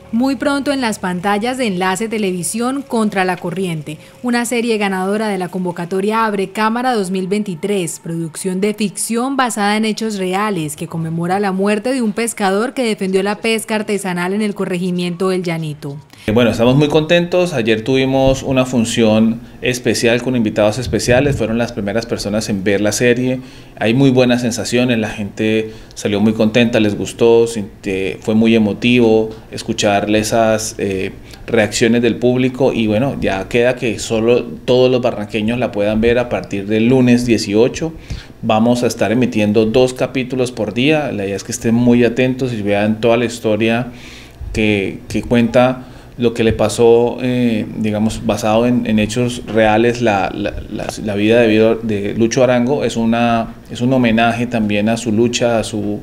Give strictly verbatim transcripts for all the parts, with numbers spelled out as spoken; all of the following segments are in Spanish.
Muy pronto en las pantallas de Enlace Televisión, Contra la Corriente, una serie ganadora de la convocatoria Abre Cámara dos mil veintitrés, producción de ficción basada en hechos reales que conmemora la muerte de un pescador que defendió la pesca artesanal en el corregimiento El Llanito. Bueno, estamos muy contentos. Ayer tuvimos una función especial con invitados especiales. Fueron las primeras personas en ver la serie. Hay muy buenas sensaciones. La gente salió muy contenta, les gustó. Fue muy emotivo escuchar esas eh, reacciones del público. Y bueno, ya queda que solo todos los barranqueños la puedan ver a partir del lunes dieciocho. Vamos a estar emitiendo dos capítulos por día. La idea es que estén muy atentos y vean toda la historia que, que cuenta lo que le pasó, eh, digamos, basado en, en hechos reales, la, la, la, la vida de, de Lucho Arango. Es, una, es un homenaje también a su lucha, a su,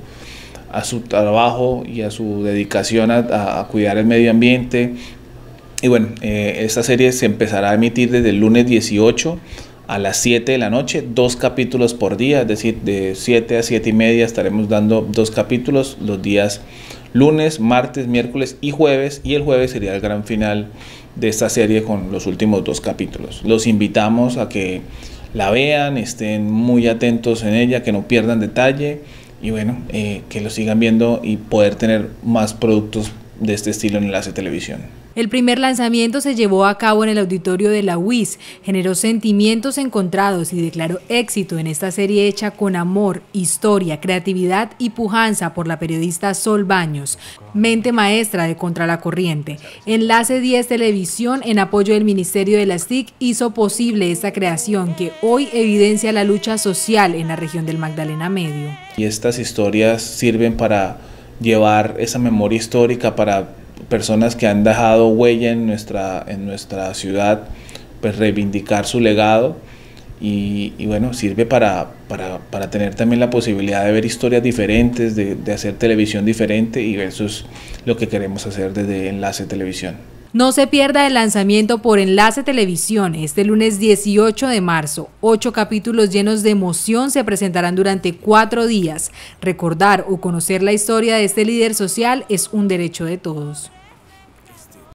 a su trabajo y a su dedicación a, a cuidar el medio ambiente. Y bueno, eh, esta serie se empezará a emitir desde el lunes dieciocho a las siete de la noche, dos capítulos por día, es decir, de siete a siete y media estaremos dando dos capítulos los días lunes, martes, miércoles y jueves, y el jueves sería el gran final de esta serie con los últimos dos capítulos. Los invitamos a que la vean, estén muy atentos en ella, que no pierdan detalle y bueno, eh, que lo sigan viendo y poder tener más productos de este estilo en Enlace Televisión. El primer lanzamiento se llevó a cabo en el auditorio de la U I S, generó sentimientos encontrados y declaró éxito en esta serie hecha con amor, historia, creatividad y pujanza por la periodista Sol Baños, mente maestra de Contra la Corriente. Enlace diez Televisión, en apoyo del Ministerio de las T I C, hizo posible esta creación que hoy evidencia la lucha social en la región del Magdalena Medio. Y estas historias sirven para llevar esa memoria histórica para personas que han dejado huella en nuestra, en nuestra ciudad, pues reivindicar su legado y, y bueno, sirve para, para, para tener también la posibilidad de ver historias diferentes, de, de hacer televisión diferente, y eso es lo que queremos hacer desde Enlace Televisión. No se pierda el lanzamiento por Enlace Televisión este lunes dieciocho de marzo. Ocho capítulos llenos de emoción se presentarán durante cuatro días. Recordar o conocer la historia de este líder social es un derecho de todos.